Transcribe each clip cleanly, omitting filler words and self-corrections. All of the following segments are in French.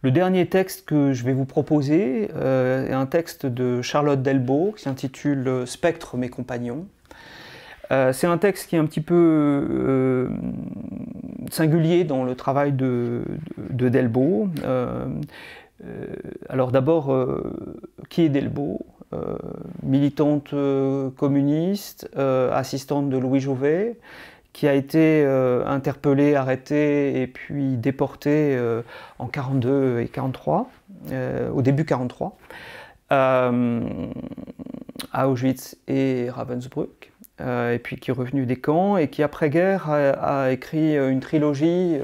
Le dernier texte que je vais vous proposer est un texte de Charlotte Delbo qui s'intitule « Spectre, mes compagnons ». C'est un texte qui est un petit peu singulier dans le travail de Delbo. Alors d'abord, qui est Delbo? Militante communiste, assistante de Louis Jouvet, qui a été interpellée, arrêtée et puis déportée en 42 et 43, au début 43, à Auschwitz et Ravensbrück, et puis qui est revenue des camps et qui après-guerre a écrit une trilogie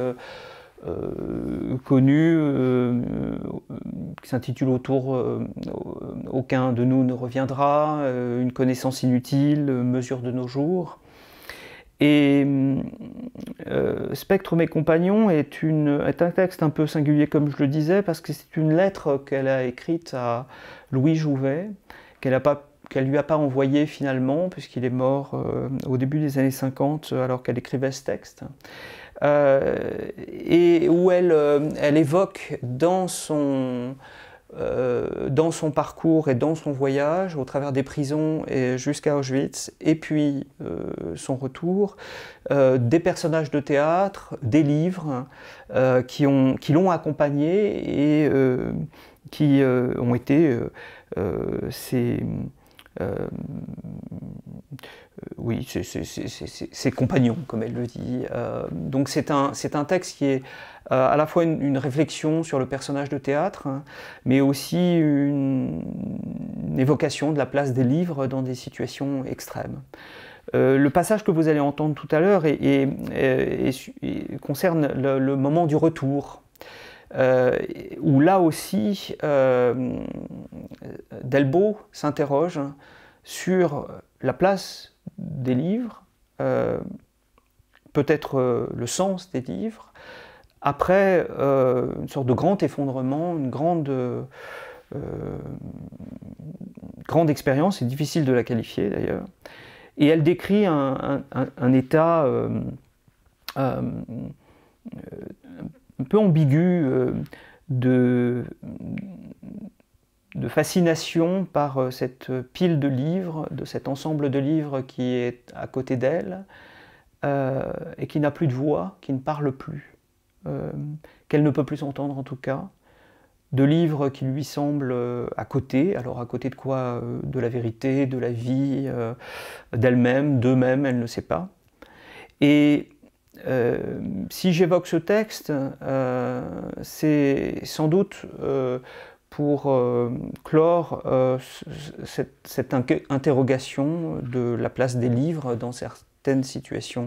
connue qui s'intitule Aucun de nous ne reviendra, Une connaissance inutile, Mesure de nos jours. Et Spectre, mes compagnons est un texte un peu singulier, comme je le disais, parce que c'est une lettre qu'elle a écrite à Louis Jouvet, qu'elle lui a pas envoyée finalement, puisqu'il est mort au début des années 50, alors qu'elle écrivait ce texte. Et où elle évoque dans son parcours et dans son voyage, au travers des prisons jusqu'à Auschwitz, et puis son retour, des personnages de théâtre, des livres qui l'ont accompagné et qui ont été ses compagnons, comme elle le dit. Donc c'est un texte qui est à la fois une réflexion sur le personnage de théâtre, hein, mais aussi une évocation de la place des livres dans des situations extrêmes. Le passage que vous allez entendre tout à l'heure concerne le moment du retour, où là aussi Delbo s'interroge sur la place des livres, peut-être le sens des livres, après une sorte de grand effondrement, une grande expérience, c'est difficile de la qualifier d'ailleurs, et elle décrit un état un peu ambigu de fascination par cette pile de livres, de cet ensemble de livres qui est à côté d'elle, et qui n'a plus de voix, qui ne parle plus, qu'elle ne peut plus entendre en tout cas, de livres qui lui semblent à côté, alors à côté de quoi? De la vérité, de la vie, d'elle-même, d'eux-mêmes, elle ne sait pas. Et si j'évoque ce texte, c'est sans doute pour clore cette interrogation de la place des livres dans certaines situations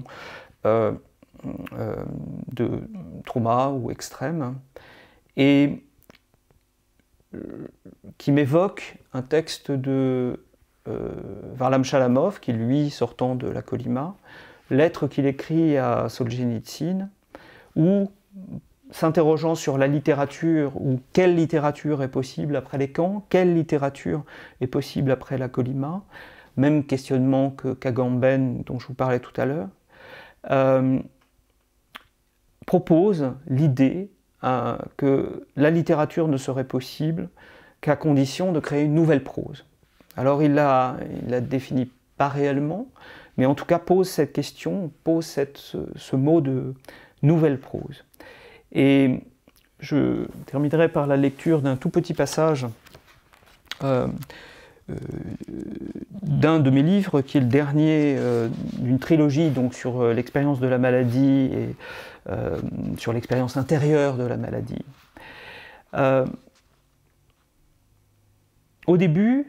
de trauma ou extrême, et qui m'évoque un texte de Varlam Chalamov, qui lui, sortant de la Colima, lettre qu'il écrit à Solzhenitsyn, où, s'interrogeant sur la littérature, ou quelle littérature est possible après les camps, quelle littérature est possible après la Colima, même questionnement que qu'Agamben, dont je vous parlais tout à l'heure, propose l'idée que la littérature ne serait possible qu'à condition de créer une nouvelle prose. Alors il la définit pas réellement, mais en tout cas pose cette question, pose ce mot de nouvelle prose. Et je terminerai par la lecture d'un tout petit passage d'un de mes livres, qui est le dernier d'une trilogie donc, sur l'expérience de la maladie et sur l'expérience intérieure de la maladie. Au début,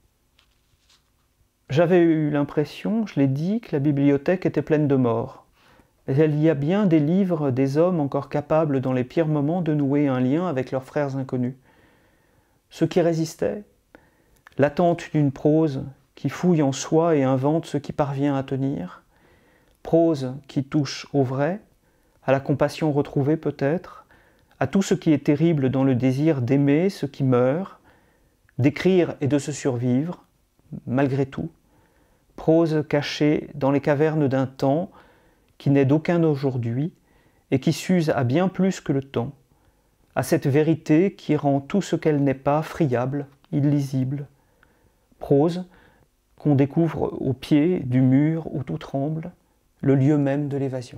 j'avais eu l'impression, je l'ai dit, que la bibliothèque était pleine de morts. Mais il y a bien des livres, des hommes encore capables dans les pires moments de nouer un lien avec leurs frères inconnus. Ceux qui résistaient, l'attente d'une prose qui fouille en soi et invente ce qui parvient à tenir, prose qui touche au vrai, à la compassion retrouvée peut-être, à tout ce qui est terrible dans le désir d'aimer ce qui meurt, d'écrire et de se survivre, malgré tout, prose cachée dans les cavernes d'un temps qui n'est d'aucun aujourd'hui et qui s'use à bien plus que le temps, à cette vérité qui rend tout ce qu'elle n'est pas friable, illisible. Prose, qu'on découvre au pied du mur où tout tremble, le lieu même de l'évasion.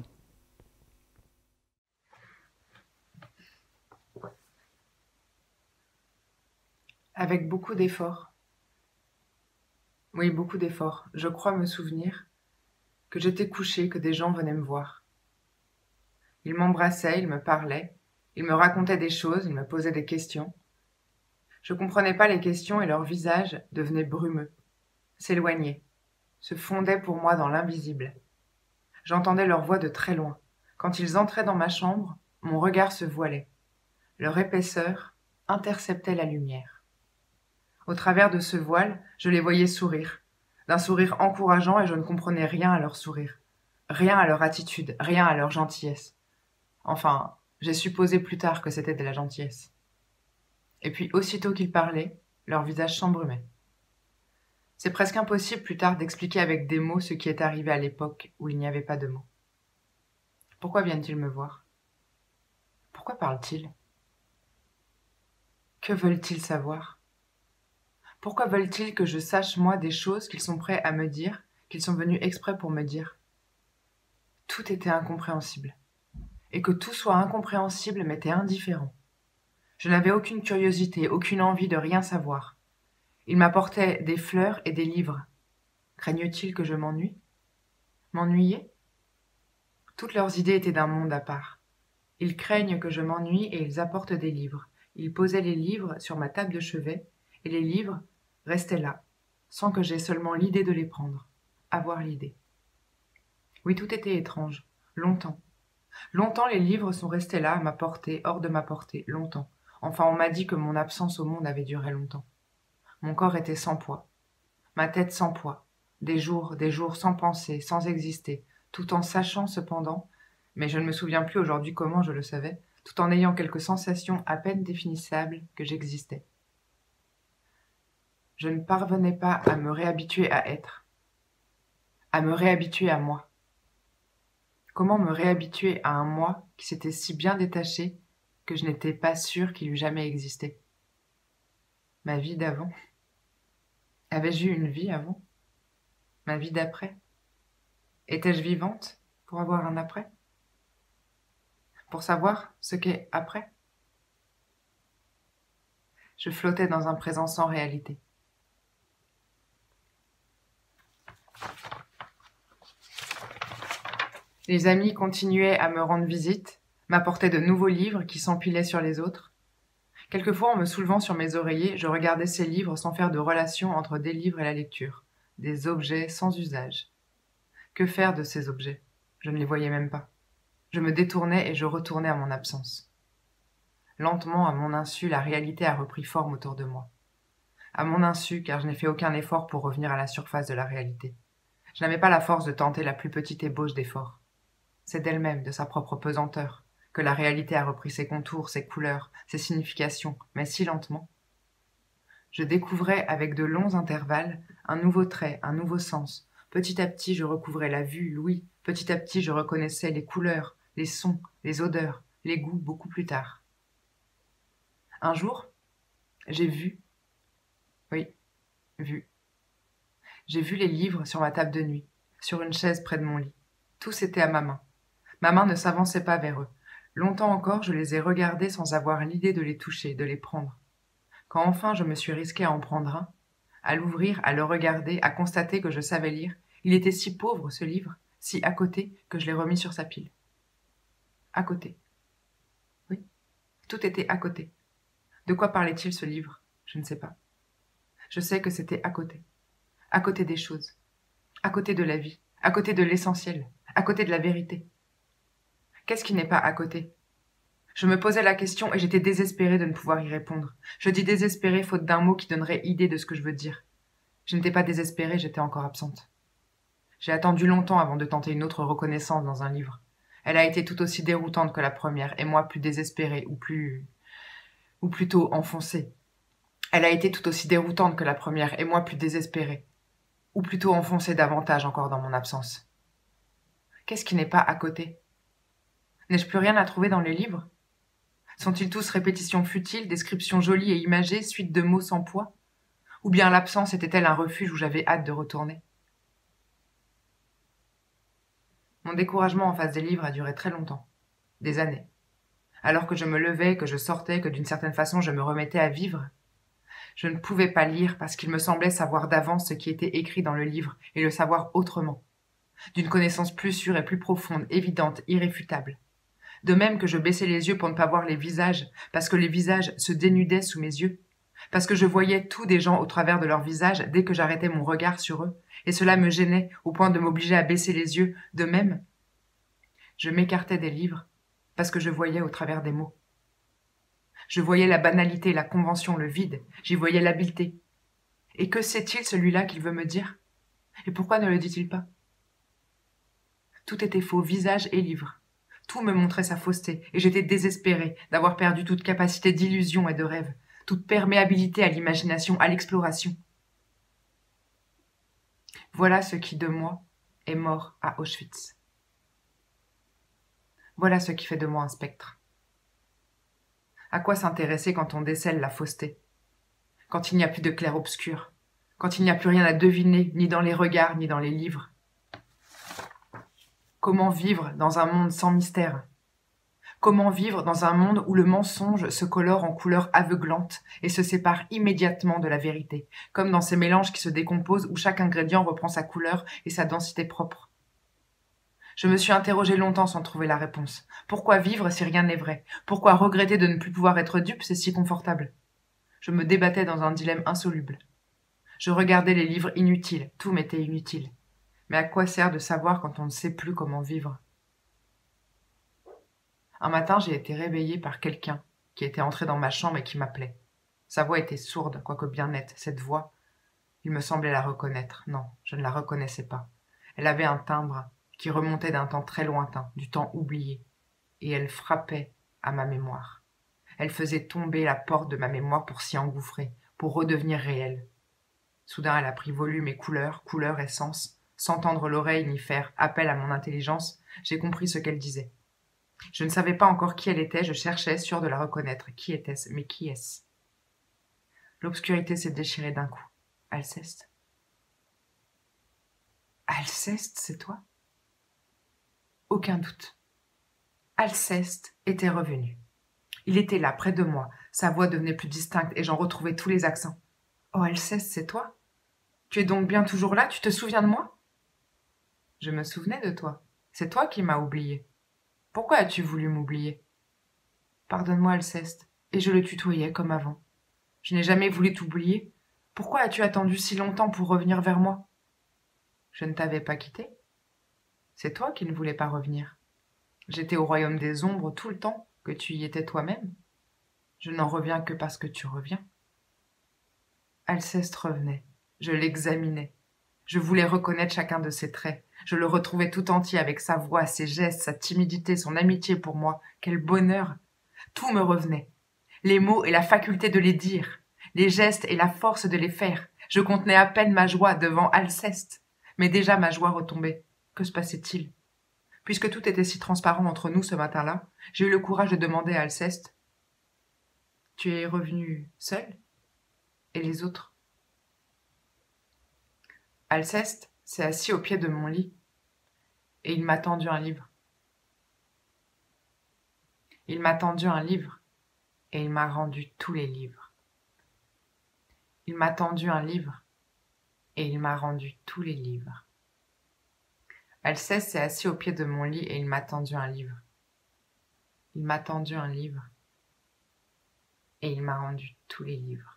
Avec beaucoup d'efforts. Oui, beaucoup d'efforts. Je crois me souvenir que j'étais couchée, que des gens venaient me voir. Ils m'embrassaient, ils me parlaient, ils me racontaient des choses, ils me posaient des questions. Je ne comprenais pas les questions et leur visage devenait brumeux, s'éloignait, se fondait pour moi dans l'invisible. J'entendais leur voix de très loin. Quand ils entraient dans ma chambre, mon regard se voilait. Leur épaisseur interceptait la lumière. Au travers de ce voile, je les voyais sourire, d'un sourire encourageant, et je ne comprenais rien à leur sourire, rien à leur attitude, rien à leur gentillesse. Enfin, j'ai supposé plus tard que c'était de la gentillesse. Et puis, aussitôt qu'ils parlaient, leur visage s'embrumait. C'est presque impossible plus tard d'expliquer avec des mots ce qui est arrivé à l'époque où il n'y avait pas de mots. Pourquoi viennent-ils me voir? Pourquoi parlent-ils? Que veulent-ils savoir? Pourquoi veulent-ils que je sache, moi, des choses qu'ils sont prêts à me dire, qu'ils sont venus exprès pour me dire? Tout était incompréhensible. Et que tout soit incompréhensible m'était indifférent. Je n'avais aucune curiosité, aucune envie de rien savoir. Ils m'apportaient des fleurs et des livres. Craignent-ils que je m'ennuie? M'ennuyer? Toutes leurs idées étaient d'un monde à part. Ils craignent que je m'ennuie et ils apportent des livres. Ils posaient les livres sur ma table de chevet et les livres restaient là, sans que j'aie seulement l'idée de les prendre. Avoir l'idée. Oui, tout était étrange. Longtemps. Longtemps les livres sont restés là, à ma portée, hors de ma portée, longtemps. Enfin, on m'a dit que mon absence au monde avait duré longtemps. Mon corps était sans poids. Ma tête sans poids. Des jours sans penser, sans exister, tout en sachant cependant, mais je ne me souviens plus aujourd'hui comment je le savais, tout en ayant quelques sensations à peine définissables que j'existais. Je ne parvenais pas à me réhabituer à être, à me réhabituer à moi. Comment me réhabituer à un moi qui s'était si bien détaché que je n'étais pas sûre qu'il eût jamais existé? Ma vie d'avant? Avais-je eu une vie avant? Ma vie d'après? Étais-je vivante pour avoir un après? Pour savoir ce qu'est après? Je flottais dans un présent sans réalité. Les amis continuaient à me rendre visite, m'apportaient de nouveaux livres qui s'empilaient sur les autres. Quelquefois, en me soulevant sur mes oreillers, je regardais ces livres sans faire de relation entre des livres et la lecture, des objets sans usage. Que faire de ces objets? Je ne les voyais même pas. Je me détournais et je retournais à mon absence. Lentement, à mon insu, la réalité a repris forme autour de moi. À mon insu, car je n'ai fait aucun effort pour revenir à la surface de la réalité. Je n'avais pas la force de tenter la plus petite ébauche d'effort. C'est d'elle-même, de sa propre pesanteur, que la réalité a repris ses contours, ses couleurs, ses significations, mais si lentement. Je découvrais avec de longs intervalles un nouveau trait, un nouveau sens. Petit à petit, je recouvrais la vue, l'ouïe. Petit à petit, je reconnaissais les couleurs, les sons, les odeurs, les goûts beaucoup plus tard. Un jour, j'ai vu. Oui, vu. J'ai vu les livres sur ma table de nuit, sur une chaise près de mon lit. Tous étaient à ma main. Ma main ne s'avançait pas vers eux. Longtemps encore, je les ai regardés sans avoir l'idée de les toucher, de les prendre. Quand enfin je me suis risquée à en prendre un, à l'ouvrir, à le regarder, à constater que je savais lire, il était si pauvre, ce livre, si à côté, que je l'ai remis sur sa pile. À côté. Oui, tout était à côté. De quoi parlait-il, ce livre? Je ne sais pas. Je sais que c'était à côté des choses, à côté de la vie, à côté de l'essentiel, à côté de la vérité. Qu'est-ce qui n'est pas à côté? Je me posais la question et j'étais désespérée de ne pouvoir y répondre. Je dis désespérée faute d'un mot qui donnerait idée de ce que je veux dire. Je n'étais pas désespérée, j'étais encore absente. J'ai attendu longtemps avant de tenter une autre reconnaissance dans un livre. Elle a été tout aussi déroutante que la première, et moi plus désespérée, ou plutôt enfoncée. Elle a été tout aussi déroutante que la première, et moi plus désespérée, ou plutôt enfoncée davantage encore dans mon absence. Qu'est-ce qui n'est pas à côté? N'ai-je plus rien à trouver dans les livres? Sont-ils tous répétitions futiles, descriptions jolies et imagées, suite de mots sans poids? Ou bien l'absence était-elle un refuge où j'avais hâte de retourner? Mon découragement en face des livres a duré très longtemps, des années. Alors que je me levais, que je sortais, que d'une certaine façon je me remettais à vivre, je ne pouvais pas lire parce qu'il me semblait savoir d'avance ce qui était écrit dans le livre et le savoir autrement, d'une connaissance plus sûre et plus profonde, évidente, irréfutable. De même que je baissais les yeux pour ne pas voir les visages, parce que les visages se dénudaient sous mes yeux, parce que je voyais tout des gens au travers de leurs visages dès que j'arrêtais mon regard sur eux, et cela me gênait au point de m'obliger à baisser les yeux. De même, je m'écartais des livres parce que je voyais au travers des mots. Je voyais la banalité, la convention, le vide, j'y voyais l'habileté. Et que sait-il celui-là qu'il veut me dire? Et pourquoi ne le dit-il pas? Tout était faux, visage et livre. Tout me montrait sa fausseté, et j'étais désespérée d'avoir perdu toute capacité d'illusion et de rêve, toute perméabilité à l'imagination, à l'exploration. Voilà ce qui, de moi, est mort à Auschwitz. Voilà ce qui fait de moi un spectre. À quoi s'intéresser quand on décèle la fausseté? Quand il n'y a plus de clair-obscur? Quand il n'y a plus rien à deviner, ni dans les regards, ni dans les livres? Comment vivre dans un monde sans mystère? Comment vivre dans un monde où le mensonge se colore en couleurs aveuglantes et se sépare immédiatement de la vérité, comme dans ces mélanges qui se décomposent où chaque ingrédient reprend sa couleur et sa densité propre? Je me suis interrogée longtemps sans trouver la réponse. Pourquoi vivre si rien n'est vrai? Pourquoi regretter de ne plus pouvoir être dupe, c'est si confortable? Je me débattais dans un dilemme insoluble. Je regardais les livres inutiles, tout m'était inutile. Mais à quoi sert de savoir quand on ne sait plus comment vivre? Un matin, j'ai été réveillée par quelqu'un qui était entré dans ma chambre et qui m'appelait. Sa voix était sourde, quoique bien nette. Cette voix, il me semblait la reconnaître. Non, je ne la reconnaissais pas. Elle avait un timbre qui remontait d'un temps très lointain, du temps oublié, et elle frappait à ma mémoire. Elle faisait tomber la porte de ma mémoire pour s'y engouffrer, pour redevenir réelle. Soudain, elle a pris volume et couleur et sens. Sans tendre l'oreille ni faire appel à mon intelligence, j'ai compris ce qu'elle disait. Je ne savais pas encore qui elle était, je cherchais, sûre de la reconnaître. Qui était-ce? Mais qui est-ce? L'obscurité s'est déchirée d'un coup. Alceste? Alceste, c'est toi? Aucun doute. Alceste était revenu. Il était là, près de moi. Sa voix devenait plus distincte et j'en retrouvais tous les accents. Oh, Alceste, c'est toi? Tu es donc bien toujours là? Tu te souviens de moi? Je me souvenais de toi. C'est toi qui m'as oublié. Pourquoi as-tu voulu m'oublier? Pardonne-moi, Alceste. Et je le tutoyais comme avant. Je n'ai jamais voulu t'oublier. Pourquoi as-tu attendu si longtemps pour revenir vers moi? Je ne t'avais pas quitté. C'est toi qui ne voulais pas revenir. J'étais au royaume des ombres tout le temps que tu y étais toi-même. Je n'en reviens que parce que tu reviens. Alceste revenait. Je l'examinais. Je voulais reconnaître chacun de ses traits. Je le retrouvais tout entier avec sa voix, ses gestes, sa timidité, son amitié pour moi. Quel bonheur! Tout me revenait. Les mots et la faculté de les dire, les gestes et la force de les faire. Je contenais à peine ma joie devant Alceste. Mais déjà ma joie retombait. Que se passait-il? Puisque tout était si transparent entre nous ce matin-là, j'ai eu le courage de demander à Alceste. Tu es revenu seul? Et les autres? Alceste s'est assis au pied de mon lit et il m'a tendu un livre. Il m'a tendu un livre et il m'a rendu tous les livres. Il m'a tendu un livre et il m'a rendu tous les livres. Alceste s'est assis au pied de mon lit et il m'a tendu un livre. Il m'a tendu un livre et il m'a rendu tous les livres.